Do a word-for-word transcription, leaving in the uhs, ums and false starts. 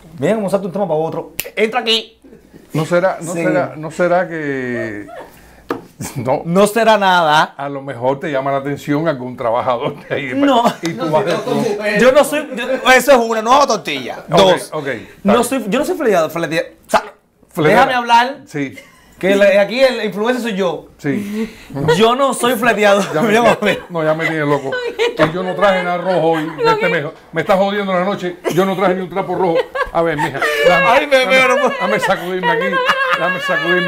Mira cómo salta un tema para otro. Entra aquí. No será, no Sí. será, no será que no, No será nada. a lo mejor te llama la atención algún trabajador de ahí. No. Y tú vas de Yo no soy. yo- eso es una, no hago tortilla. Dos. Ok, ok, No está soy, yo no soy fleteado. fleteado. O sea, Fletera. déjame hablar. Sí, Que la- aquí el influencer soy yo. sí. Yo no soy fleteado. Ya me, Mira, mami. no, ya me tiene loco. Que yo no traje nada rojo hoy. Este me, me está jodiendo la noche. Yo no traje ni un trapo rojo. A ver, mija. Dame, Ay, me- me- dame, no puedo. dame sacudirme aquí. Dame sacudirme.